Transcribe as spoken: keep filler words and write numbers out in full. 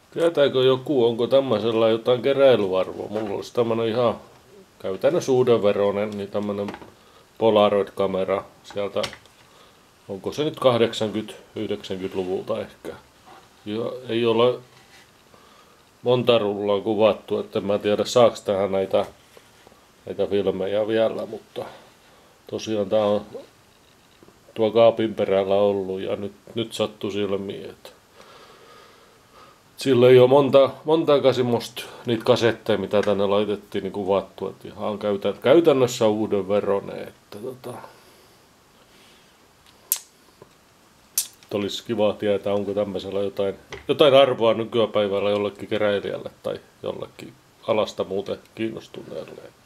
Tietääkö joku, onko tämmöisellä jotain keräilyarvoa? Mulla olisi tämmönen ihan käytännössä uudenveroinen, niin tämmönen Polaroid-kamera sieltä, onko se nyt kahdeksankymmentä-yhdeksänkymmentäluvulta ehkä. Ja ei ole monta rullaa kuvattu, että en mä tiedä saako tähän näitä, näitä filmejä vielä, mutta tosiaan tää on tuo kaapin perällä ollut ja nyt, nyt sattui silmiin, että sillä ei ole monta, montaakaan semmoista niitä kasetteja, mitä tänne laitettiin niin kuvattu, että ihan käytän, käytännössä uuden veronen, että tota, olisi kiva tietää, onko tämmöisellä jotain, jotain arvoa nykypäivällä jollekin keräilijälle tai jollekin alasta muuten kiinnostuneelle.